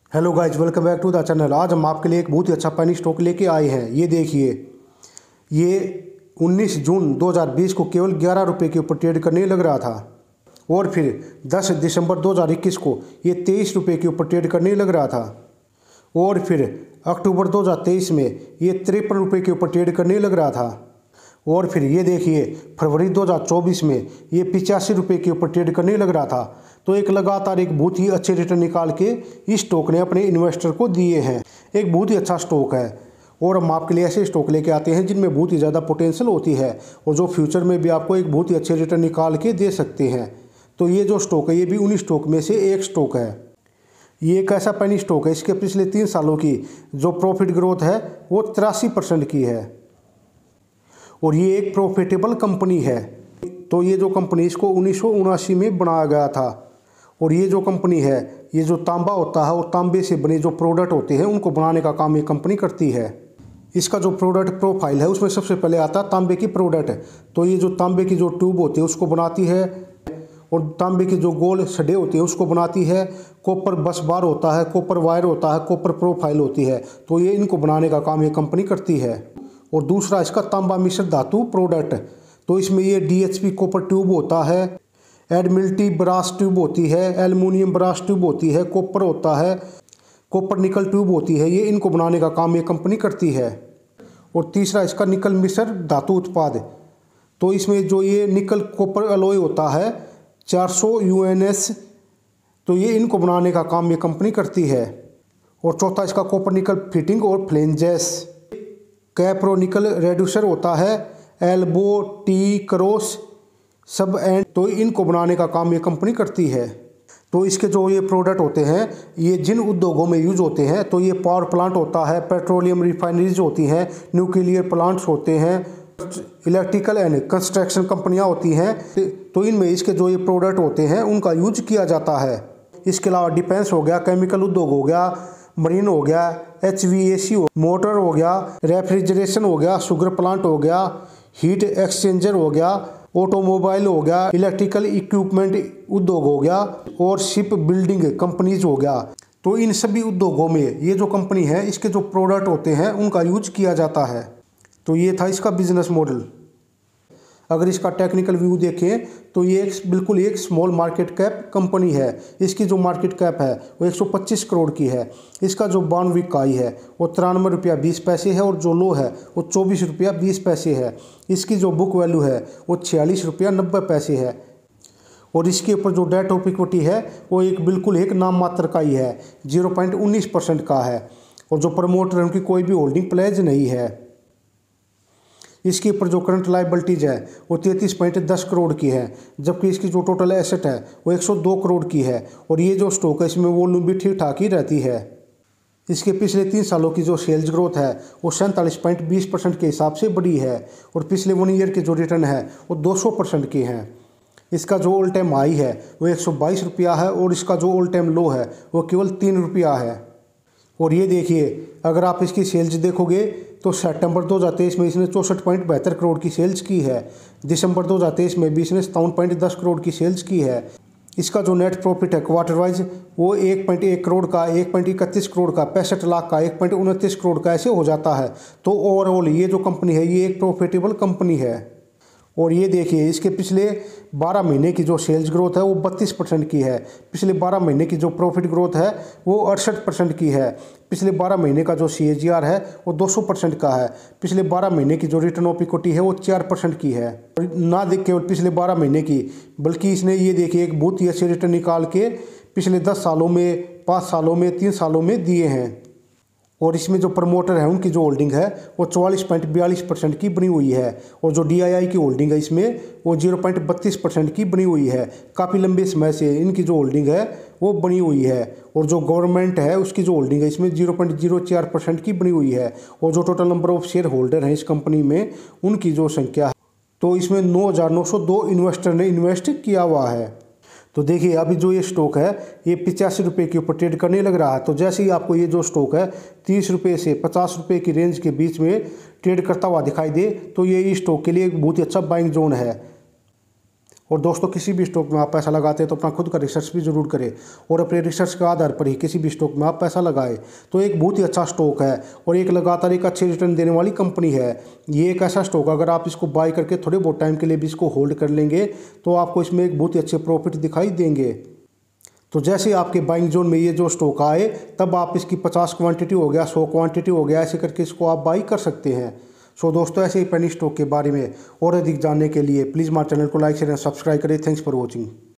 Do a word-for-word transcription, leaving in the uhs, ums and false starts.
Hello guys, welcome back to the channel. आज हम आपके लिए एक बहुत ही अच्छा पेनी स्टॉक लेके आए हैं। ये देखिए, ये उन्नीस जून दो हज़ार बीस को केवल ग्यारह रुपये के ऊपर ट्रेड करने लग रहा था और फिर दस दिसंबर दो हज़ार इक्कीस को ये तेईस रुपये के ऊपर ट्रेड करने लग रहा था और फिर अक्टूबर दो हज़ार तेईस में ये तिरपन रुपये के ऊपर ट्रेड करने लग रहा था और फिर ये देखिए फरवरी दो हज़ार चौबीस में ये पिचासी रुपये के ऊपर ट्रेड करने लग रहा था। तो एक लगातार एक बहुत ही अच्छे रिटर्न निकाल के इस स्टॉक ने अपने इन्वेस्टर को दिए हैं। एक बहुत ही अच्छा स्टॉक है और हम आपके लिए ऐसे स्टॉक लेके आते हैं जिनमें बहुत ही ज़्यादा पोटेंशियल होती है और जो फ्यूचर में भी आपको एक बहुत ही अच्छे रिटर्न निकाल के दे सकते हैं। तो ये जो स्टॉक है ये भी उन्हीं स्टॉक में से एक स्टॉक है। ये एक ऐसा पेनी स्टॉक है, इसके पिछले तीन सालों की जो प्रॉफिट ग्रोथ है वो तिरासी परसेंट की है और ये एक प्रॉफिटेबल कंपनी है। तो ये जो कंपनी इसको उन्नीस सौ उनासी में बनाया गया था और ये जो कंपनी है ये जो तांबा होता है और तांबे से बने जो प्रोडक्ट होते हैं उनको बनाने का काम ये कंपनी करती है। इसका जो प्रोडक्ट प्रोफाइल है उसमें सबसे पहले आता है तांबे की प्रोडक्ट। तो ये जो तांबे की जो ट्यूब होती है उसको बनाती है और तांबे के जो गोल सडे होते हैं उसको बनाती है। कॉपर बस बार होता है, कॉपर वायर होता है, कॉपर प्रोफाइल होती है। तो ये इनको बनाने का काम ये कंपनी करती है। और दूसरा इसका तांबा मिश्र धातु प्रोडक्ट। तो इसमें ये डीएचपी कॉपर ट्यूब होता है, एडमिल्टी ब्रास ट्यूब होती है, एल्युमिनियम ब्रास ट्यूब होती है, कॉपर होता है, कॉपर निकल ट्यूब होती है। ये इनको बनाने का काम ये कंपनी करती है। और तीसरा इसका निकल मिश्र धातु उत्पाद। तो इसमें जो ये निकल कॉपर अलॉय होता है चार सौ यू एन एस, तो ये इनको बनाने का काम ये कंपनी करती है। और चौथा इसका कॉपर निकल फिटिंग और फ्लेंजेस। कैप्रो निकल रेड्यूसर होता है, एल्बो टी क्रॉस सब एंड, तो इनको बनाने का काम ये कंपनी करती है। तो इसके जो ये प्रोडक्ट होते हैं ये जिन उद्योगों में यूज होते हैं, तो ये पावर प्लांट होता है, पेट्रोलियम रिफाइनरीज होती हैं, न्यूक्लियर प्लांट्स होते हैं, इलेक्ट्रिकल एंड कंस्ट्रक्शन कंपनियां होती हैं। तो इनमें इसके जो ये प्रोडक्ट होते हैं उनका यूज किया जाता है। इसके अलावा डिफेंस हो गया, केमिकल उद्योग हो गया, मरीन हो गया, H V A C motor हो गया, रेफ्रिजरेशन हो गया, शुगर प्लांट हो गया, हीट एक्सचेंजर हो गया, ऑटोमोबाइल हो गया, इलेक्ट्रिकल इक्विपमेंट उद्योग हो गया और शिप बिल्डिंग कंपनीज हो गया। तो इन सभी उद्योगों में ये जो कंपनी है इसके जो प्रोडक्ट होते हैं उनका यूज किया जाता है। तो ये था इसका बिजनेस मॉडल। अगर इसका टेक्निकल व्यू देखें तो ये एक बिल्कुल एक स्मॉल मार्केट कैप कंपनी है। इसकी जो मार्केट कैप है वो एक सौ पच्चीस करोड़ की है। इसका जो बावन वीक का आई है वो तिरानवे रुपया बीस पैसे है और जो लो है वो चौबीस रुपया बीस पैसे है। इसकी जो बुक वैल्यू है वो छियालीस रुपया नब्बे पैसे है और इसके ऊपर जो डेट ऑफ इक्विटी है वो एक बिल्कुल एक नाम मात्र का ही है, जीरो पॉइंट उन्नीस परसेंट का है और जो प्रमोटर है उनकी कोई भी होल्डिंग प्लेज नहीं है। इसके ऊपर जो करंट लाइबिलिटीज है वो तैंतीस पॉइंट दस करोड़ की है, जबकि इसकी जो टोटल एसेट है वो एक सौ दो करोड़ की है और ये जो स्टॉक है इसमें वॉल्यूम भी ठीक ठाक ही रहती है। इसके पिछले तीन सालों की जो सेल्स ग्रोथ है वो सैंतालीस पॉइंट बीस परसेंट के हिसाब से बढ़ी है और पिछले वन ईयर के जो रिटर्न है वो दो सौ परसेंट के हैं। इसका जो ऑल टाइम हाई है वो एक सौ बाईस रुपया है और इसका जो ऑल टाइम लो है वो केवल तीन रुपया है। और ये देखिए, अगर आप इसकी सेल्स देखोगे तो सितंबर दो हज़ार तेईस में इसने चौंसठ पॉइंट बहत्तर करोड़ की सेल्स की है। दिसंबर दो हज़ार तेईस में भी इसने सत्तावन पॉइंट दस करोड़ की सेल्स की है। इसका जो नेट प्रॉफिट है क्वार्टर वाइज वो एक पॉइंट एक करोड़ का, एक पॉइंट इकतीस करोड़ का, पैंसठ लाख का, एक पॉइंट उनतीस करोड़ का ऐसे हो जाता है। तो ओवरऑल ये जो कंपनी है ये एक प्रॉफिटेबल कंपनी है। और ये देखिए, इसके पिछले बारह महीने की जो सेल्स ग्रोथ है वो बत्तीस परसेंट की है। पिछले बारह महीने की जो प्रॉफिट ग्रोथ है वो अड़सठ परसेंट की है। पिछले बारह महीने का जो सी ए जी आर है वो दो सौ परसेंट का है। पिछले बारह महीने की जो रिटर्न ऑफ इक्विटी है वो चार परसेंट की है। ना देख केवल पिछले बारह महीने की, बल्कि इसने ये देखिए एक बहुत ही अच्छे रिटर्न निकाल के पिछले दस सालों में, पाँच सालों में, तीन सालों में दिए हैं। और इसमें जो प्रमोटर है उनकी जो होल्डिंग है वो चौवालीस पॉइंट बयालीस परसेंट की बनी हुई है और जो डी आई आई की होल्डिंग है इसमें वो जीरो पॉइंट बत्तीस परसेंट की बनी हुई है। काफ़ी लंबे समय से इनकी जो होल्डिंग है वो बनी हुई है और जो गवर्नमेंट है उसकी जो होल्डिंग है इसमें जीरो पॉइंट जीरो चार परसेंट की बनी हुई है। और जो total number of share holder हैं इस कंपनी में उनकी जो संख्या है तो इसमें नौ हज़ार नौ सौ दो इन्वेस्टर ने इन्वेस्ट किया हुआ है। तो देखिए, अभी जो ये स्टॉक है ये पिचासी रुपये के ऊपर ट्रेड करने लग रहा है। तो जैसे ही आपको ये जो स्टॉक है तीस रुपये से पचास रुपये की रेंज के बीच में ट्रेड करता हुआ दिखाई दे तो ये इस स्टॉक के लिए एक बहुत ही अच्छा बाइंग जोन है। और दोस्तों किसी भी स्टॉक में आप पैसा लगाते हैं तो अपना खुद का रिसर्च भी ज़रूर करें और अपने रिसर्च के आधार पर ही किसी भी स्टॉक में आप पैसा लगाएं। तो एक बहुत ही अच्छा स्टॉक है और एक लगातार एक अच्छे रिटर्न देने वाली कंपनी है। ये एक ऐसा स्टॉक अगर आप इसको बाय करके थोड़े बहुत टाइम के लिए भी इसको होल्ड कर लेंगे तो आपको इसमें एक बहुत ही अच्छे प्रॉफिट दिखाई देंगे। तो जैसे आपके बाइंग जोन में ये जो स्टॉक आए तब आप इसकी पचास क्वांटिटी हो गया, सौ क्वांटिटी हो गया, ऐसे करके इसको आप बाई कर सकते हैं। सो दोस्तों ऐसे ही पेनी स्टॉक के बारे में और अधिक जानने के लिए प्लीज़ हमारे चैनल को लाइक शेयर एंड सब्सक्राइब करें। Thanks for watching.